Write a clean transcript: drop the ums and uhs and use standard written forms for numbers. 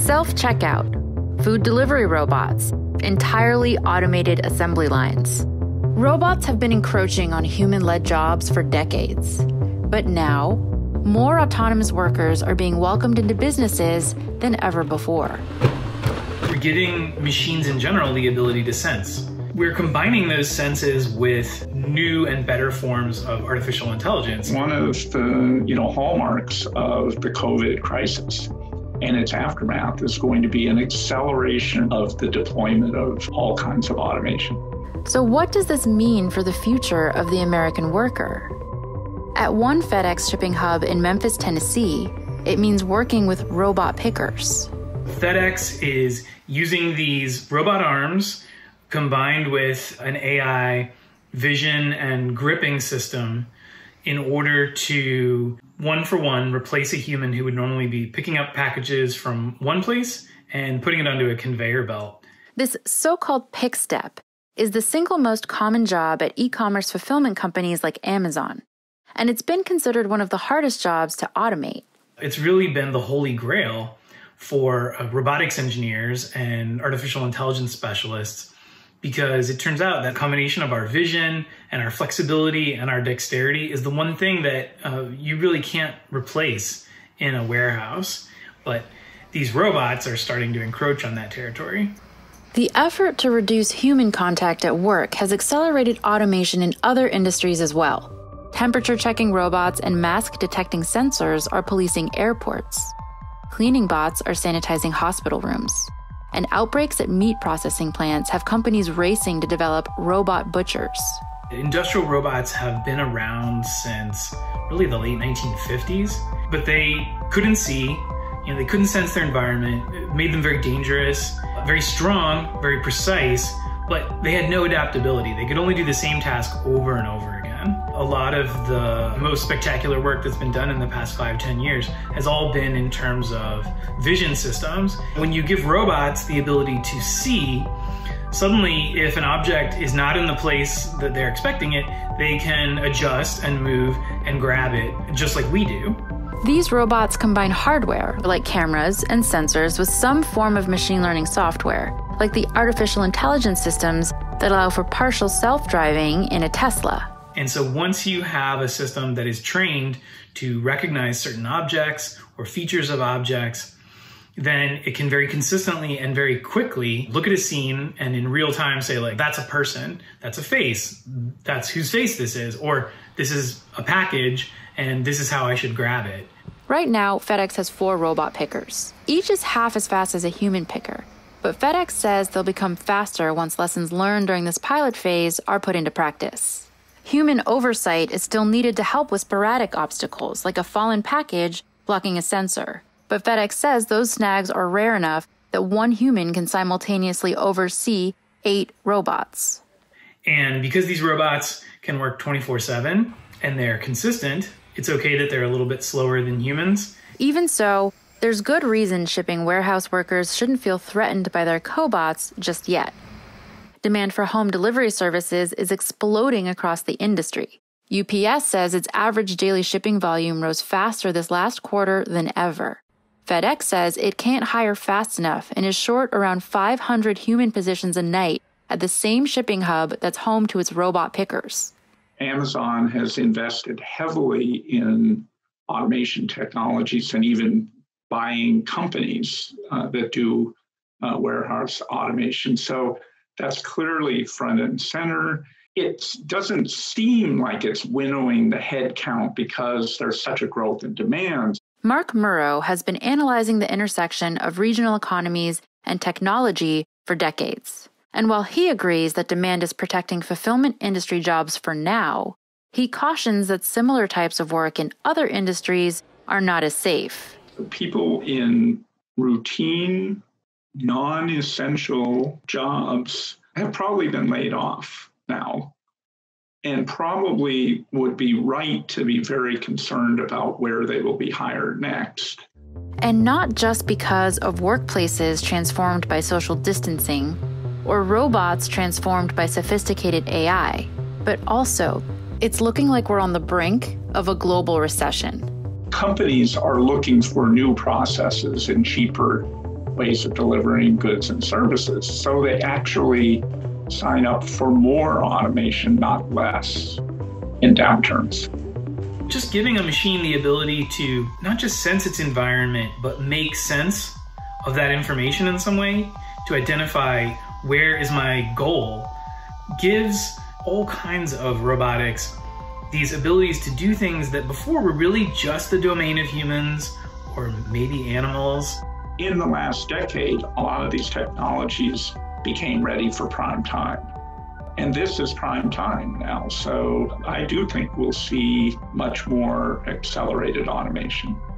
Self-checkout, food delivery robots, entirely automated assembly lines. Robots have been encroaching on human-led jobs for decades. But now, more autonomous workers are being welcomed into businesses than ever before. We're giving machines in general the ability to sense. We're combining those senses with new and better forms of artificial intelligence. One of the hallmarks of the COVID crisis and its aftermath is going to be an acceleration of the deployment of all kinds of automation. So what does this mean for the future of the American worker? At one FedEx shipping hub in Memphis, Tennessee, it means working with robot pickers. FedEx is using these robot arms combined with an AI vision and gripping system in order to one-for-one replace a human who would normally be picking up packages from one place and putting it onto a conveyor belt. This so-called pick step is the single most common job at e-commerce fulfillment companies like Amazon, and it's been considered one of the hardest jobs to automate. It's really been the holy grail for robotics engineers and artificial intelligence specialists, because it turns out that combination of our vision and our flexibility and our dexterity is the one thing that you really can't replace in a warehouse. But these robots are starting to encroach on that territory. The effort to reduce human contact at work has accelerated automation in other industries as well. Temperature-checking robots and mask-detecting sensors are policing airports. Cleaning bots are sanitizing hospital rooms. And outbreaks at meat processing plants have companies racing to develop robot butchers. Industrial robots have been around since really the late 1950s, but they couldn't see, they couldn't sense their environment. It made them very dangerous, very strong, very precise, but they had no adaptability. They could only do the same task over and over again. A lot of the most spectacular work that's been done in the past 5-10 years has all been in terms of vision systems. When you give robots the ability to see, suddenly if an object is not in the place that they're expecting it, they can adjust and move and grab it just like we do. These robots combine hardware, like cameras and sensors, with some form of machine learning software, like the artificial intelligence systems that allow for partial self-driving in a Tesla. And so once you have a system that is trained to recognize certain objects or features of objects, then it can very consistently and very quickly look at a scene and in real time say, like, that's a person, that's a face, that's whose face this is, or this is a package and this is how I should grab it. Right now, FedEx has 4 robot pickers. Each is half as fast as a human picker. But FedEx says they'll become faster once lessons learned during this pilot phase are put into practice. Human oversight is still needed to help with sporadic obstacles, like a fallen package blocking a sensor. But FedEx says those snags are rare enough that one human can simultaneously oversee 8 robots. And because these robots can work 24/7 and they're consistent, it's okay that they're a little bit slower than humans. Even so, there's good reason shipping warehouse workers shouldn't feel threatened by their cobots just yet. Demand for home delivery services is exploding across the industry. UPS says its average daily shipping volume rose faster this last quarter than ever. FedEx says it can't hire fast enough and is short around 500 human positions a night at the same shipping hub that's home to its robot pickers. Amazon has invested heavily in automation technologies and even buying companies that do warehouse automation. So that's clearly front and center. It doesn't seem like it's winnowing the head count because there's such a growth in demand. Mark Murrow has been analyzing the intersection of regional economies and technology for decades. And while he agrees that demand is protecting fulfillment industry jobs for now, he cautions that similar types of work in other industries are not as safe. People in routine, non-essential jobs have probably been laid off now, and probably would be right to be very concerned about where they will be hired next. And not just because of workplaces transformed by social distancing or robots transformed by sophisticated AI, but also it's looking like we're on the brink of a global recession. Companies are looking for new processes and cheaper ways of delivering goods and services. So they actually sign up for more automation, not less, in downturns. Just giving a machine the ability to not just sense its environment, but make sense of that information in some way, to identify where is my goal, gives all kinds of robotics these abilities to do things that before were really just the domain of humans or maybe animals. In the last decade, a lot of these technologies became ready for prime time. And this is prime time now. So I do think we'll see much more accelerated automation.